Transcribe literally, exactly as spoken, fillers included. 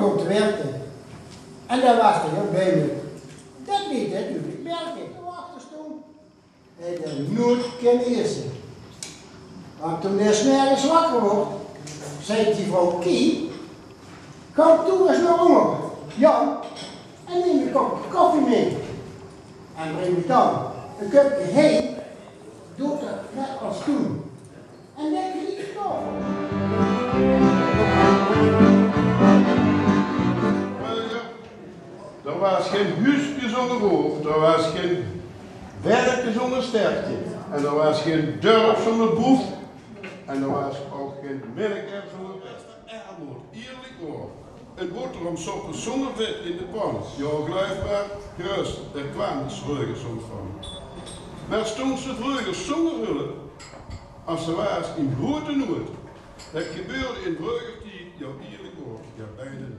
begon te werken. En daar was hij ook bij me. Dat niet, hè, natuurlijk. Merk ik. De achterstond. Hij had nooit kunnen eerste. Maar toen hij s'morgens wakker wordt, zei die vrouw Kie, kom toe eens naar honger, Jan, en neem een kopje koffie mee. En breng me dan een kopje heen, doet dat net als toen. En lekker iets toch. Er was geen huisje zonder hoofd, er was geen werken zonder sterkte, en er was geen durf zonder boef, en er was ook geen melker zonder pest. Er moet eerlijk worden. Een boterham soppen zonder vet in de pan, jouw gluifbaar, gerust, er kwamen vreugde soms van. Maar stond ze vreugde zonder hulp, als ze was in grote nood. Het gebeurde in vreugde die jouw eerlijk woord, ja bijna